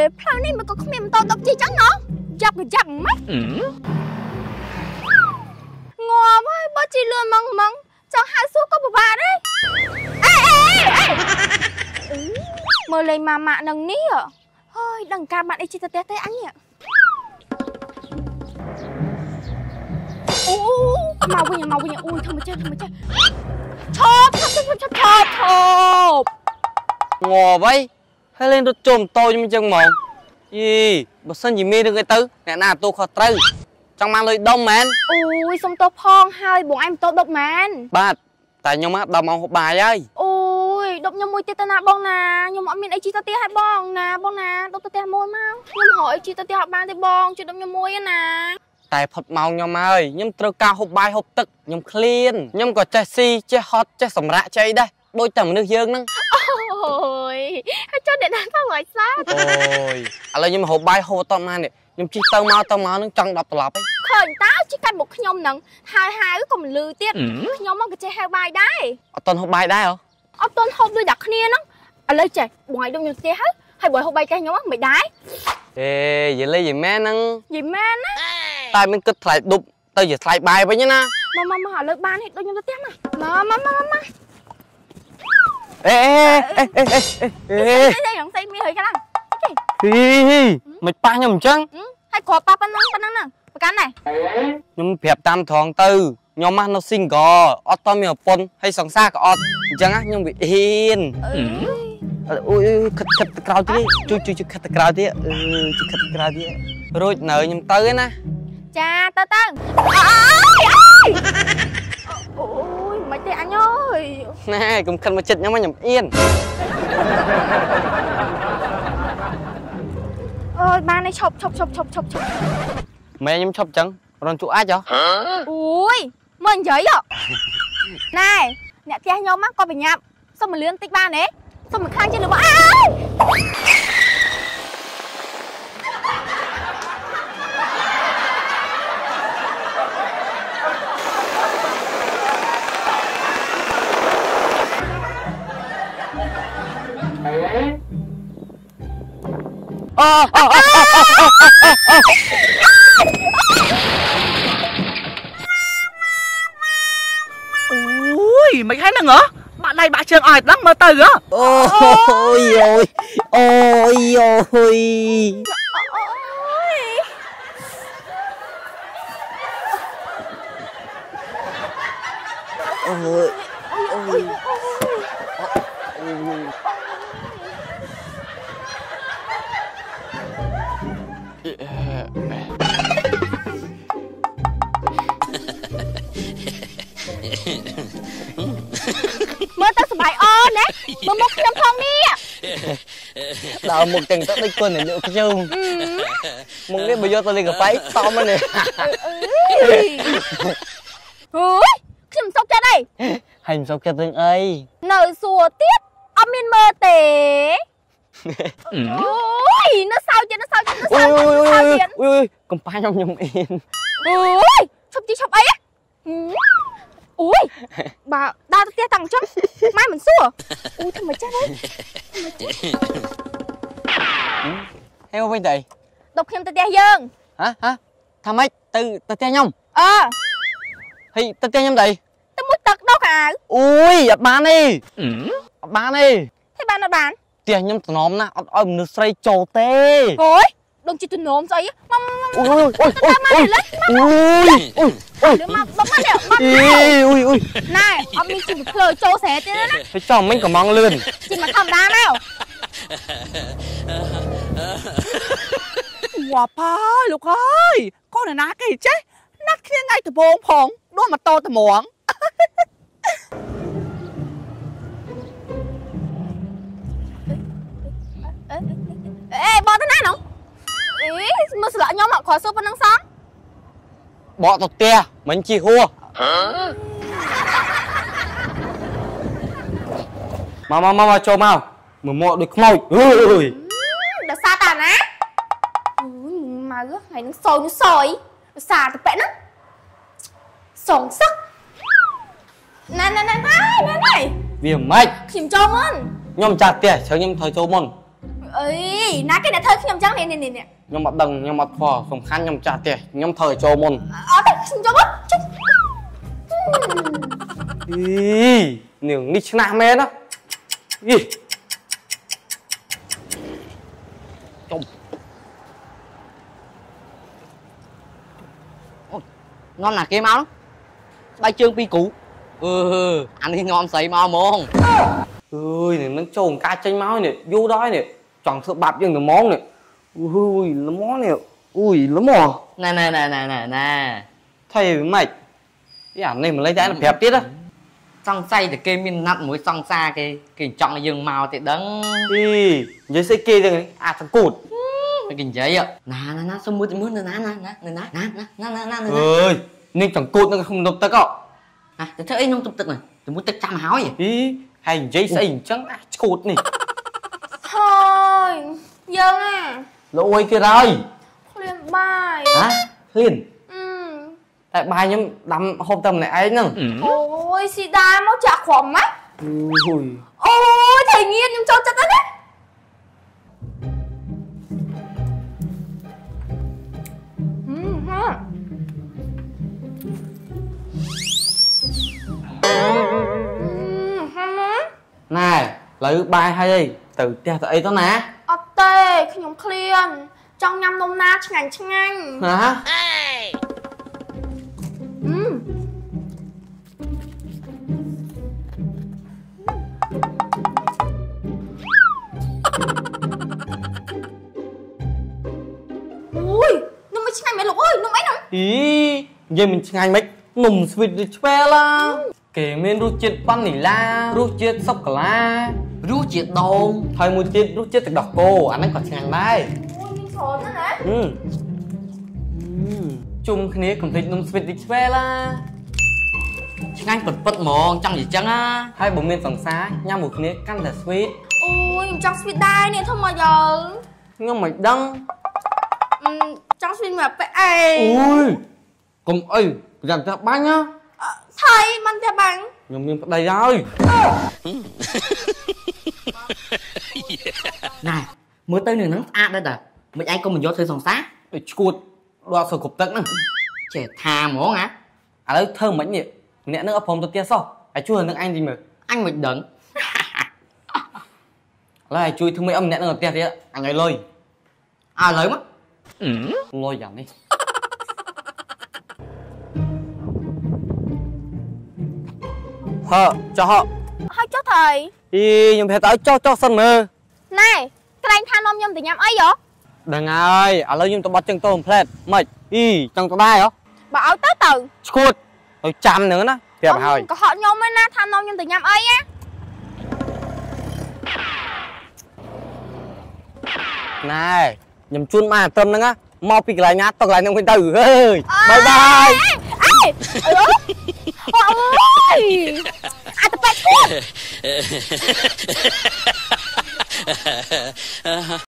ផ្លូវនេះមិនក៏គ្មានម៉ូតូដឹកជិះចឹងណោះចាប់ក៏ចាប់ម៉េចងាប់ហើយបើជិះលឿនម៉ងចង់ហៅសួរក៏ពិបាកដែរអេមើលលេងម៉ាម៉ាក់នឹងនេះហើយដឹងការបាត់អីជិះទៅផ្ទះទេអញអូមកវិញអូយធម្មជាតិឈប់ងាប់ហើយហើយលេងរត់ជុំតូចខ្ញុំអញ្ចឹងហ្មងយីបើសិនជាមានរឿងអីទៅអ្នកណាទូខុសត្រូវចង់មកលុយដុំមែនអូយសុំទោសផងហើយបងឯងម៉ូតូដប់មែនបាទតែខ្ញុំមក10ម៉ោងហូបបាយហើយអូយដប់ខ្ញុំមួយទៀតទៅណាបងណាខ្ញុំអត់មានអីជិះទៅផ្ទះឲ្យបងណាដប់ទៅផ្ទះមួយមកខ្ញុំរកអីជិះទៅផ្ទះអត់បានទេបងជួយដប់ខ្ញុំមួយណាតែផុតម៉ោងខ្ញុំហើយខ្ញុំត្រូវការហូបបាយហូបទឹកខ្ញុំឃ្លានខ្ញុំក៏ចេះស៊ីចេះហត់ចេះសម្រាកចេះដែរដូចតែមនុស្សយើងហ្នឹងអូយហើយចូលអ្នកណាទៅឲ្យសាអូយឥឡូវខ្ញុំហូបបាយហូបអត់បាននេះខ្ញុំជិះទៅមកនឹងចង់10ត្រឡប់ហើយឃើញតើជិះកាត់មកខ្ញុំហ្នឹងហើយក៏មិនលឺទៀតខ្ញុំមកក៏ចេះហៅបាយដែរអត់តន់ហូបបាយដែរអត់តន់ហូបដូចតែគ្នាហ្នឹងឥឡូវចេះបងឲ្យដុំខ្ញុំផ្ទះហើយបងហូបបាយតែខ្ញុំមិនដែរយីលេយីម៉ែហ្នឹងយីម៉ែណាតែមិនគិតថ្លៃឌុបទៅជាថ្លៃបាយវិញណាមកឥឡូវបានហិចដូចខ្ញុំទៅផ្ទះមកយ៉ាងស្អីមានហើយខ្លាំងមិនប៉ះខ្ញុំអញ្ចឹងហើយគ្រាប់ប៉ះប៉ុណ្ណឹងប្រកាន់ដែរខ្ញុំប្រាប់តាមត្រង់ទៅខ្ញុំមកនៅ single អត់តមានប្រពន្ធហើយសង្សារក៏អត់អញ្ចឹងខ្ញុំវាហ៊ានអូយខិតក្រោយទៀតជួយខិតក្រោយទៀតជួយខិតក្រោយទៀតរួចនៅខ្ញុំទៅឯណាចាទៅអូយមិនទេអញអើយណែកុំខិតមកចិត្តខ្ញុំអៀនអូយបានឯងឈប់ម៉ែខ្ញុំឈប់ចឹងរនជួអាចហ៎អូយមើលនិយាយណែអ្នកផ្ទះខ្ញុំក៏បញ្ញាប់សុំមកលឿនតិចបានទេសុំមកខាងជិះលើមកមិនហើយហ្នឹងហ៎បាក់ដៃបាក់ជើងឲ្យដឹងមើលទៅហ៎អូយអូយមើលទៅសុបាយអូនណាមើលមុខខ្ញុំផងនេះដល់មុខទាំងទៅដូចគុណអ្នកខ្ញុំមុខនេះបើយកទៅលេងកាហ្វេសមហ្នឹងអូយខ្ញុំសុកចិត្តអីហើយមិនសុកចិត្តរឿងអីនៅសួរទៀតអត់មានមើលទេអូយនៅសើចទៀតអូយកំប៉ាខ្ញុំអៀនអូយឈប់អីអូយបើដើរទៅផ្ទះតាំងអញ្ចឹងម៉ែមិនសួរអូយធ្វើមិនចេះទេហេវវិញទៅដប់ខ្ញុំទៅផ្ទះយើងហ៎ថាម៉េចទៅផ្ទះខ្ញុំហើយទៅផ្ទះខ្ញុំទៅមួយទឹកដោះកៅអៅអូយអត់បានទេអត់បានទេហើយបានអត់បានផ្ទះខ្ញុំថ្នមណាស់អត់ឲ្យមនុស្សស្រីចូលទេអូយដងជិះថ្នមស្អីមកអូយមកបបមកនេះណែអត់មានជីវិតភ្លើចូលស្រែទេណាទៅចំមិញកំងលឿនជីមកធម្មតាមកវ៉ាប៉ាលោកអើយកូនណាគេចេះណាត់គ្នាថ្ងៃដំបងផងដូចម៉ូតូត្មងបងទៅណានោះមើលស្លាកខ្ញុំអត់ខសួរប៉ុណ្ណឹងសោះបកទៅផ្ទះមិនជីហួរមកចូលមកមើលមកដូចខ្មោចអើយដល់សារតាណាអូយម៉ៅថ្ងៃនឹងសយដល់សារទៅប៉ែហ្នឹងសងសឹកណែវាមិនខ្ញុំចូលមុនខ្ញុំចាស់ផ្ទះត្រូវខ្ញុំត្រូវចូលមុន ấy ná cái này thôi nhom trắng nè nè nhom mặt đằng nhom mặt phò sòng khăn nhom trà tè nhom thời cho môn đây xin cho bớt ý niềng nít na mê đó ý ngon là kia máu bay chương pi cũ anh đi ngon xầy mau môn ơi này nó trồn ca chanh máu này vô đói này chọn sự bạp nhưng món này ui nó món này ui nó mò nè thầy mày cái ảnh này mà lấy trái là phép tiết á xong say thì kê miên nặn mũi xong xa cái chọn là dừng màu thì đấng đi dưới xây kê rồi à thằng cụt cái kinh giấy ạ nè xong mũi nè ơi nên chẳng cụt nó không độc tất ạ à thế ấy nông tục này tôi muốn tất trăm háo vậy ý hành giấy xây trắng cụt này thôi dân à lỗi kia rồi liền bài hả liền tại bài nhóm đâm hôm tầm này ấy nè ôi xì đa máu chả khỏm mắt ui ôi thầy nghiên nhưng cho chắc đấy này lấy bài hay đi từ tia từ ấy đó nè tê khi nhóm clean trong nhâm nôm na chăng anh hả ui nôm mấy chăng mày lục ơi nôm ấy nè ý giờ mình chăng mấy nùng sweet đi chè la kể men rút chết pan nỉ la rút chết sóc cả la rút chết đâu thời một chết rút chết từ đọc cô anh ấy còn chăng đây ui mình sốn nữa nè chung khi còn thích nùng sweet đi chè la anh bật mòn trong gì chăng á hai bố miền sòng xá nhau một khi căn là sweet ui trong sweet đai nè thôi mà giờ nhưng mà đăng trong sweet mà phải ui cùng ơi dành cho bánh nhá thầy mang theo bánh nhưng miền đầy rồi này mới tới nửa nắng đây là mình anh con mình vô thuê sòng xá để chuột đoạt sờ cục tận nè trẻ thà mỏ ngã à đấy thơm mấy nhỉ nè nước ấp phòng tôi tia sao ai chui nước anh gì mà anh mình đừng lại chui thương mấy âm nè nước tia thế anh ấy lôi à lấy mất lôi giảm đi họ cho họ hơi cho thầy đi nhưng phải tới cho sân mơ này cái anh than ông nhâm từ nhâm ấy vậy đừng ơi à lấy nhưng tôi bắt chân tôi một plate mày đi chân tôi đai hả bảo tới từ chuột tôi chăm nữa đó đẹp hỏi có họ nhôm mới na than ông nhâm từ nhâm ấy á này nhầm chun mà tâm nữa á mau bị lại nhát tao lại trong cái từ ơi bye bye ôi à tập